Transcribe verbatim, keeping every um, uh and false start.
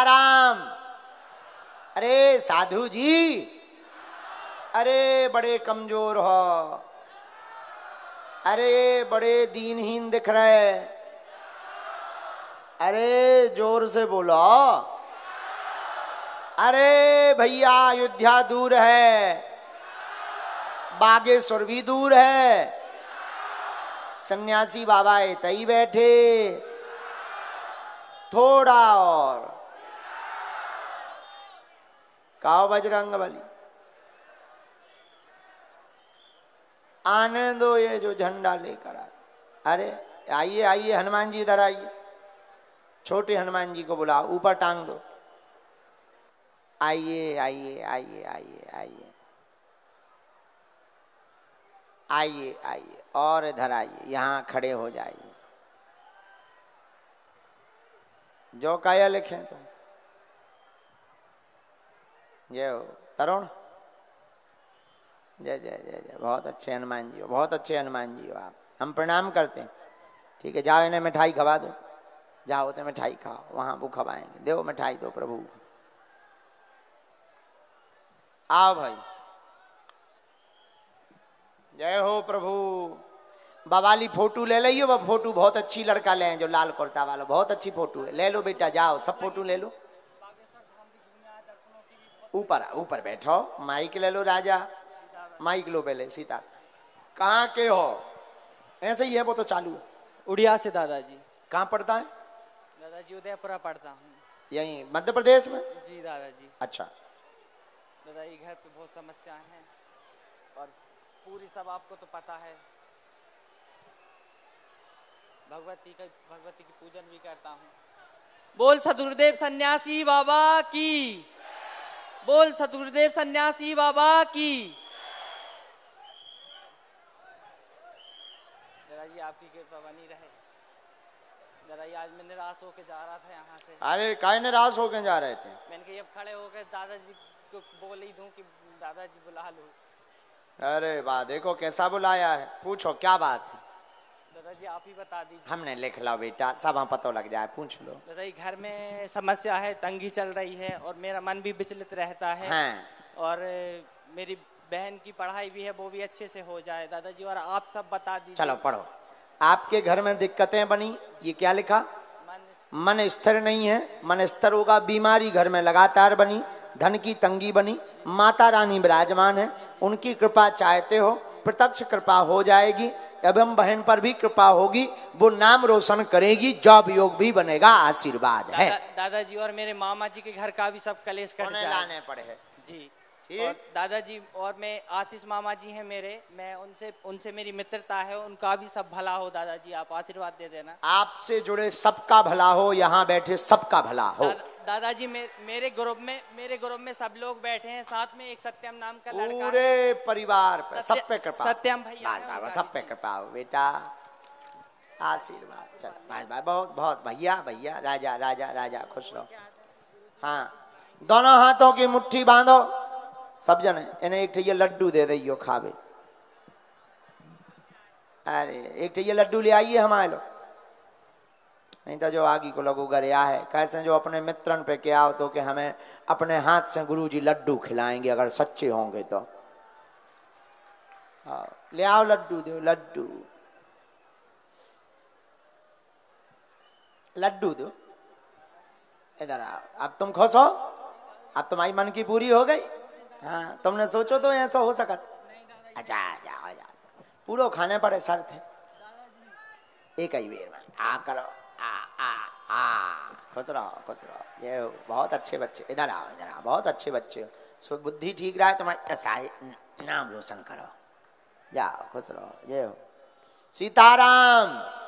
सीताराम। अरे साधु जी, अरे बड़े कमजोर हो, अरे बड़े दीनहीन दिख रहे, अरे जोर से बोलो। अरे भैया अयोध्या दूर है, बागेश्वर भी दूर है, सन्यासी बाबा तई बैठे, थोड़ा और काओ बजरंगबली, आने दो ये जो झंडा लेकर आ। अरे आइए आइए हनुमान जी, इधर आइए, छोटे हनुमान जी को बुलाओ, ऊपर टांग दो। आइए आइए आइए आइए आइए आइए आइए और इधर आइए, यहाँ खड़े हो जाइए। जो काया लिखे तुम। जय हो तरुण, जय जय जय जय। बहुत अच्छे हनुमान जी हो, बहुत अच्छे हनुमान जी हो आप, हम प्रणाम करते हैं। ठीक है, जाओ इन्हें मिठाई खवा दो, जाओ तो मिठाई खाओ, वहां वो खवाएंगे। दो मिठाई दो प्रभु। आओ भाई, जय हो प्रभु। बवाली फोटो ले लियो, वो फोटो बहुत अच्छी लड़का ले जो लाल कुर्ता वाला, बहुत अच्छी फोटो है, ले लो बेटा, जाओ सब फोटो ले लो। ऊपर ऊपर बैठो, माइक ले लो राजा, माइक लो पहले। सीता कहाँ के हो? ऐसे ही है वो तो चालू है। उड़िया से दादाजी। कहाँ पढ़ता है? दादाजी उदयपुरा पढ़ता हूँ। यही मध्य प्रदेश में? जी दादाजी। अच्छा दादाजी, घर पे बहुत समस्याएं हैं और पूरी सब आपको तो पता है। भगवती का भगवती की पूजन भी करता हूँ। बोल सतगुरुदेव सन्यासी बाबा की, बोल सतगुरुदेव सन्यासी बाबा की। दादाजी आपकी कृपा बनी रहे। दादाजी आज मैं निराश होके जा रहा था यहाँ से। अरे काय निराश होके जा रहे थे? मैंने कहा अब खड़े होकर दादाजी को बोल ही दूं कि दादाजी बुला लो। अरे वाह, देखो कैसा बुलाया है। पूछो क्या बात है? दादाजी आप ही बता दीजिए। हमने लिख लो बेटा, सब हम पता लग जाए, पूछ लो। दादाजी घर में समस्या है, तंगी चल रही है और मेरा मन भी विचलित रहता है। हाँ। और मेरी बहन की पढ़ाई भी है, वो भी अच्छे से हो जाए दादाजी, और आप सब बता दीजिए। चलो पढ़ो। आपके घर में दिक्कतें बनी, ये क्या लिखा? मन, मन स्थिर नहीं है, मन स्थिर होगा। बीमारी घर में लगातार बनी, धन की तंगी बनी, माता रानी विराजमान है, उनकी कृपा चाहते हो, प्रत्यक्ष कृपा हो जाएगी। एवं बहन पर भी कृपा होगी, वो नाम रोशन करेगी, जॉब योग भी बनेगा, आशीर्वाद है। दादा, दादाजी और मेरे मामा जी के घर का भी सब कलेश कट जाए। लाने पड़े है जी। और दादाजी और मैं आशीष मामा जी हैं मेरे, मैं उनसे उनसे मेरी मित्रता है, उनका भी सब भला हो दादाजी, आप आशीर्वाद दे देना। आपसे जुड़े सबका भला हो, यहाँ बैठे सबका भला हो। दादा, दादाजी मे, मेरे ग्रुप में मेरे ग्रुप में सब लोग बैठे हैं, साथ में एक सत्यम नाम का लड़का, पूरे परिवार पे सब पे कृपा, सत्यम भैया सब पे कृपा हो बेटा, आशीर्वाद। चल भाई भाई, बहुत बहुत भैया भैया, राजा राजा राजा, खुश रहो। हाँ, दोनों हाथों की मुट्ठी बांधो सब जने, इन्हें एक ये लड्डू दे दियो खावे। अरे एक ये लड्डू ले आइए हमारे लो, नहीं तो जो आगे को लोगों गरिया है, कैसे जो अपने मित्रन पे क्या हो तो कि हमें अपने हाथ से गुरुजी लड्डू खिलाएंगे अगर सच्चे होंगे तो। हाँ, ले आओ लड्डू, दो लड्डू, लड्डू दो, इधर आओ। अब तुम खुश हो? अब तुम्हारी मन की पूरी हो गई? हाँ, तुमने सोचो तो ऐसा हो सका? अच्छा जाओ जाओ, पूरा खाने पड़े सर थे एक ही बेर में। आ करो, आ आ आ, खुश रहो खुश रहो। ये बहुत अच्छे बच्चे, इधर आओ इधर आओ, बहुत अच्छे बच्चे हो, सो बुद्धि ठीक रहा है तुम्हारे, सारे नाम रोशन करो, जाओ खुश रहो। ये हो सीताराम।